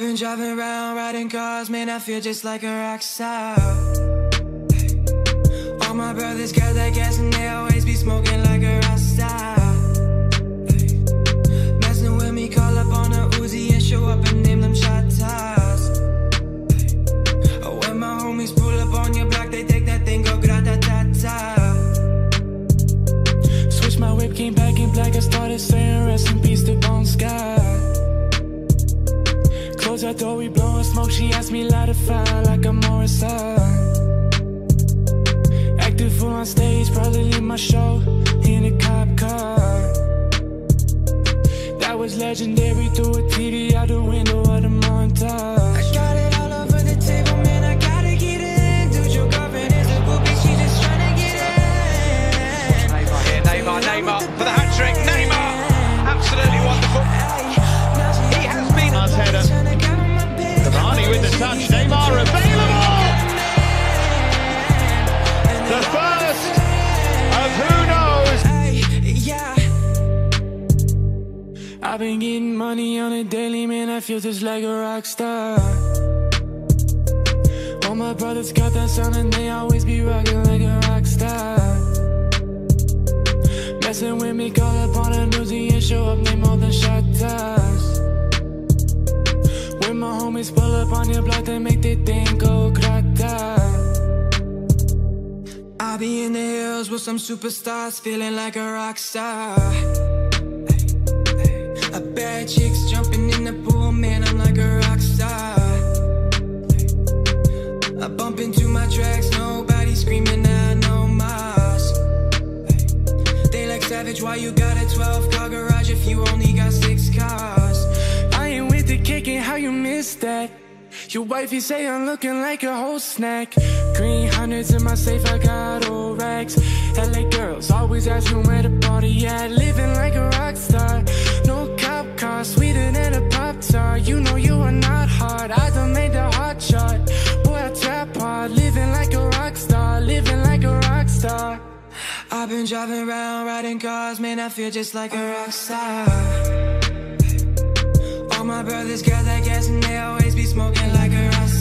been driving around, riding cars, man, I feel just like a rock star. All my brothers got that gas and they always be smoking like a rock star. Messing with me, call up on a Uzi and show up and name them shot toss. When my homies pull up on your block, they take that thing, go grata-ta-ta. Switch my whip, came back in black, I started saying rest in peace to Bon Scott. Close that door, we blowin' smoke, she asked me light a fire like I'm Morrison. Active full on stage, probably leave my show in a cop car. That was legendary, threw a TV out the window of the montage. I got it all over the table, man, I gotta get in. Dude, your girlfriend is a groupie, she just tryna get in. Neymar here, Neymar for the hat-trick, Neymar! Absolutely wonderful. He has been... Nice header. Cavani with the touch, Neymar available! The first of who knows? I've been getting money on a daily, man, I feel just like a rock star. All my brothers got that sound and they always be rocking like a rock star. Messing with me, call up on a Uzi and show up, name all the shot toss. When my homies pull up on your block, they make the thing go grata. I be in the hills with some superstars, feeling like a rock star. A bad chick's jumping in the pool, man, I'm like a rock star. I bump into my tracks, nobody screaming, I know Mars. They like savage, why you got a 12-car garage if you only got 6 cars? I ain't with the kicking, how you missed that? Your wifey say I'm looking like a whole snack. Green hundreds in my safe, I got old racks. LA girls always asking where the party at. Living like a rock star, no cop car, sweeter than a Pop-Tart. You know you are not hard, I done made the hot shot. Boy, I trap hard, living like a rock star, living like a rock star. I've been driving around, riding cars, man, I feel just like a rock star. All my brothers got that gas and they always be smoking like a rock